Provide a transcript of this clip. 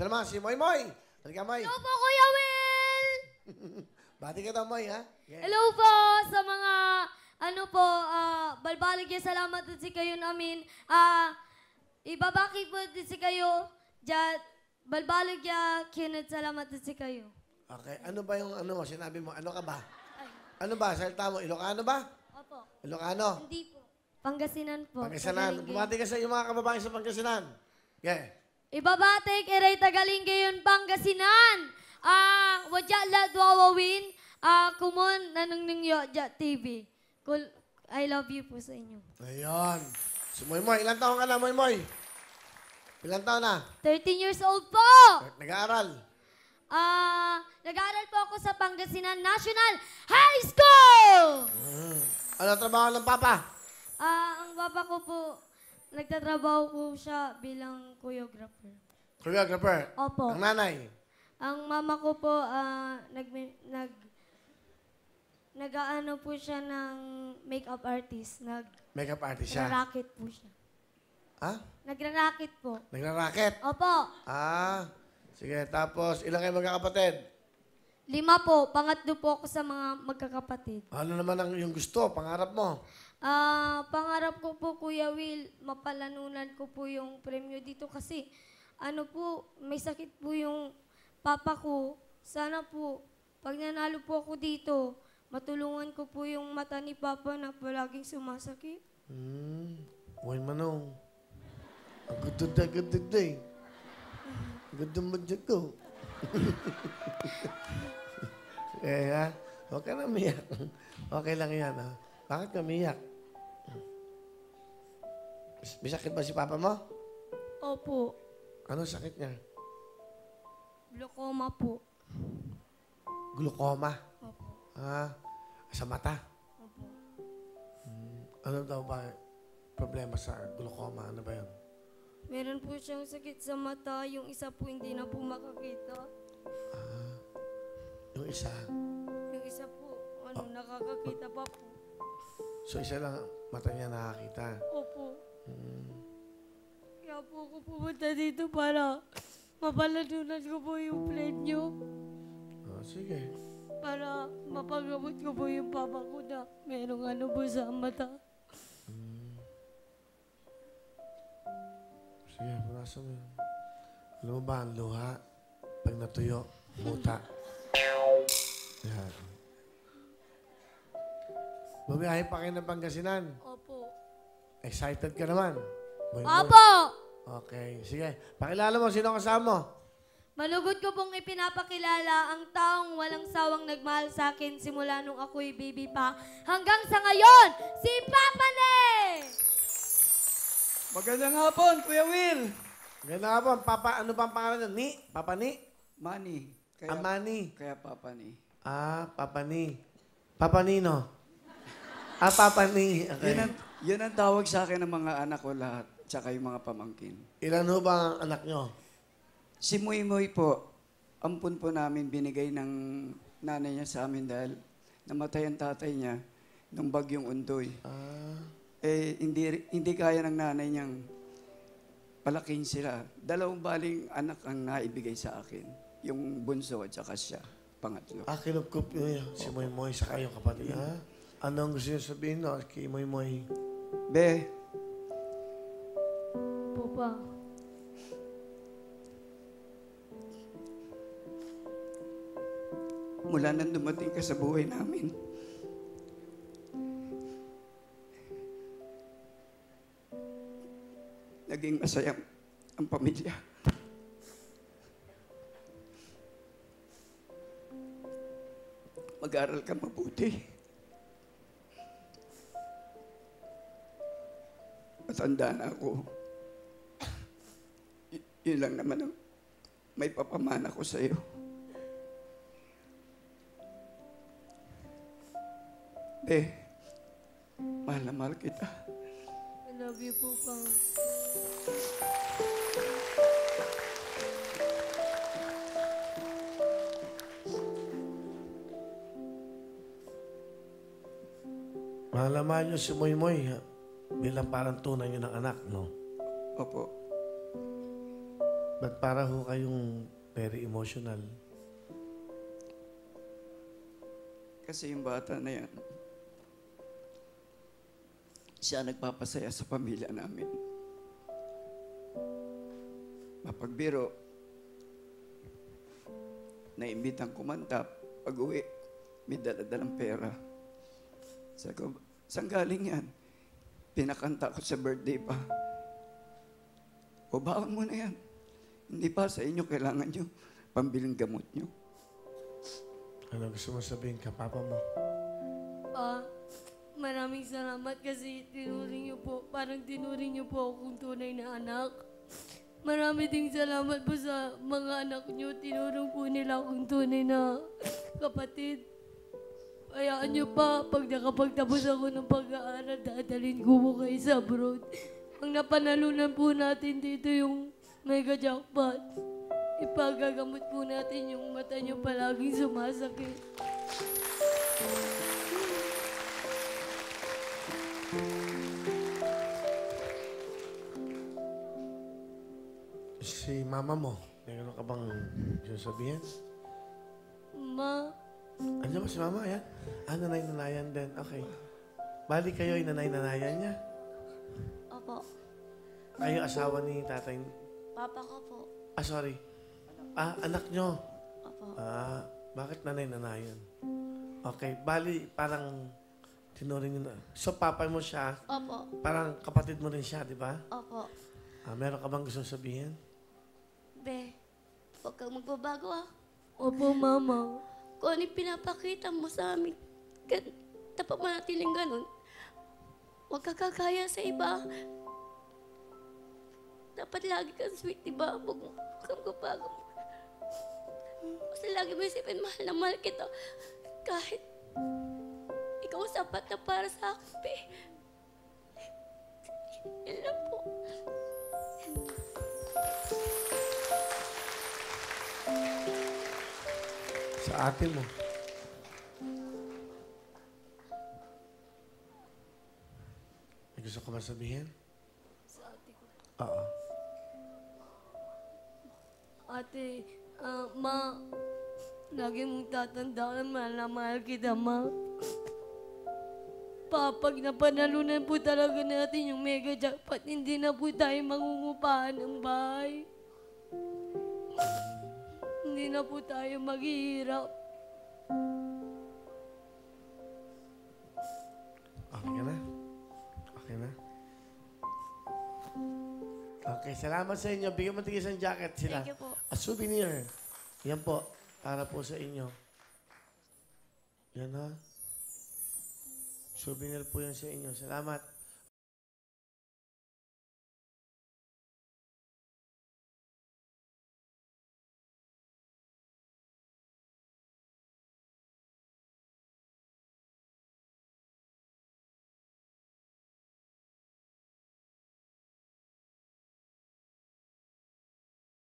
Ito naman, si Moy Moy. Halika, Moy. Hello po, Kuya Will! Bati ka daw, Moy, ha? Yeah. Hello po sa mga, balbalig yung salamat din si kayo namin. Ibabaki po din si kayo. Balbalig ya, kinat salamat din si kayo. Okay, ano ba yung ano mo? Sinabi mo, ano ka ba? Ano ba? Salita mo, Ilocano ba? Opo. Ilocano? Hindi po. Pangasinan po. Pangasinan. Bumati ka sa iyong mga kababayan sa Pangasinan. Yeah. Ibabati kiray tagaling gayon Pangasinan. Wadya la duwawawin. Kumon nanong ningyo dya TV. I love you po sa inyo. Ayun. Si Moy Moy, ilang taon ka na, Moy Moy? Ilang taon na? 13 years old po! Nag-aaral. Nag-aaral po ako sa Pangasinan National High School! Ano trabaho ng papa? Ang papa ko po, nagtatrabaho po siya bilang choreographer. Choreographer. Opo. Ang nanay. Ang mama ko po, nag-aano po siya ng makeup artist. Makeup artist siya. Nagra-racket po siya. Ha? Nagra-racket po. Nagra-racket. Opo. Sige. Tapos, ilang kayo magkakapatid? 5 po. Pangatlo po ako sa mga magkakapatid. Ano naman ang yung gusto, pangarap mo? Pangarap ko po, Kuya Will, mapalanunan ko po yung premyo dito kasi may sakit po yung papa ko. Sana po, pag nanalo po ako dito, matulungan ko po yung mata ni papa na palaging sumasakit. Uy, Manong. Ang gudod na eh. Gudod mo dyan ko. Ha? Huwag ka na umiyak. Okay lang yan, ha? Bakit ka umiyak? May sakit ba si papa mo? Opo. Ano sakit niya? Glaucoma po. Glaucoma? Opo. Sa mata? Opo. Ano daw ba problema sa glaucoma? Ano ba yun? Meron po siyang sakit sa mata. Yung isa po hindi na po makakita. Yung isa? Yung isa po, nakakakita pa po. So, isa lang mata niya nakakita? Opo. Kaya po ako pumunta dito para mapaladunan ko po yung premyo. Sige. Para mapagamot ko po yung papa ko na merong po sa mata. Sige, panasan mo yun. Alam mo ba, ang luha, pag natuyo, muta. Yan. Bumiyahe pa kayo ng Pangasinan. Opo. Excited ka naman. Boy, boy. Opo! Okay, sige. Pakilala mo, sino kasama mo? Malugod ko pong ipinapakilala ang taong walang sawang nagmahal sa akin simula nung ako'y baby pa hanggang sa ngayon, si Papa Ne! Magandang hapon, Kuya Will. Ganda nga po, Papa, ano ba ang pangalan nun? Ni? Papa Ni? Manny. Amani. Kaya Papa ni. Papa Ni. Papa Nino. Papa Ni. Okay. Yun ang tawag sa akin ng mga anak ko lahat, tsaka yung mga pamangkin. Ilan ho ba ang anak nyo? Si Muy Muy po, ampun po namin binigay ng nanay niya sa amin dahil namatay ang tatay niya nung bagyong Undoy. Hindi kaya ng nanay niyang palaking sila. 2 baling anak ang naibigay sa akin. Yung bunso at saka siya, pangatlo. Kinupkup nyo yun, si Moy Moy sa kayong kapatid. Anong gusto nyo sabihin no, kay Moy Moy? Be, Papa. mula nang dumating ka sa buhay namin, naging masaya ang pamilya. Mag-aral ka mabuti. Matanda na ako. Yun lang naman ang may papamana ko sa'yo. Mahal na mahal kita. I love you po, Pang. Mahalaman nyo si Moy Moy bilang parang tunay nyo ng anak, no? Opo. Ba't para ho kayong very emotional? Kasi yung bata na yan, siya nagpapasaya sa pamilya namin. Mapagbiro, naimbitang kumanta, pag-uwi, may daladalang pera. Sabi ko, saan galing yan? Pinakanta ko sa birthday pa. O baon mo na yan. Hindi pa sa inyo, kailangan nyo pambiling gamot nyo. Ano gusto mo sabihin ka, papa mo? Maraming salamat kasi tinuring niyo po, parang tinuring niyo po akong tunay na anak. Marami ding salamat po sa mga anak niyo. Tinurong po nila akong tunay na kapatid. Hayaan niyo pa, pag nakapagtapos ako ng pag-aaral, dadalhin ko po kayo sa abroad. Ang napanalunan po natin dito yung mega jackpot. Ipagagamot po natin yung mata niyo palaging sumasakit. Si mama mo, meron ka bang sasabihin? Ma, Andiyan ba si mama, yan? Nanay-nanayan din. Okay. Bali kayo ay nanay-nanayan niya? opo. Kayo asawa ni tatay? Papa ko po. Sorry. Anak nyo? Opo. Bakit nanay-nanayan? Okay. Bali, parang tinuring nyo na. So, papa mo siya, Opo. parang kapatid mo rin siya, di ba? Opo. Meron ka bang gusto sabihin? Be, huwag kang magbabago ah. Opo, mama. Kung ano yung pinapakita mo sa amin, dapat manatiling ganun. Huwag ka kagaya sa iba. Dapat lagi kang sweet, diba? Huwag kang magbabago. Basta lagi mo isipin, mahal na mahal kita. Kahit ikaw sapat na para sa akin, be. Yan lang po. Sa ate mo. May gusto ka ba sabihin? Sa ate ko. Oo. Ate, ma, lagi mong tatandaan, mahal na mahal kita, ma. Pag napanalunan po talaga natin yung mega jackpot, hindi na po tayo mangungupahan ng bahay. Hindi na po tayo maghihirap. Okay ka na? Okay na? Okay, salamat sa inyo. Bigyan mo tigil isang jacket sila. Thank you po. A souvenir. Yan po, para po sa inyo. Yan ha. Souvenir po yan sa inyo. Salamat.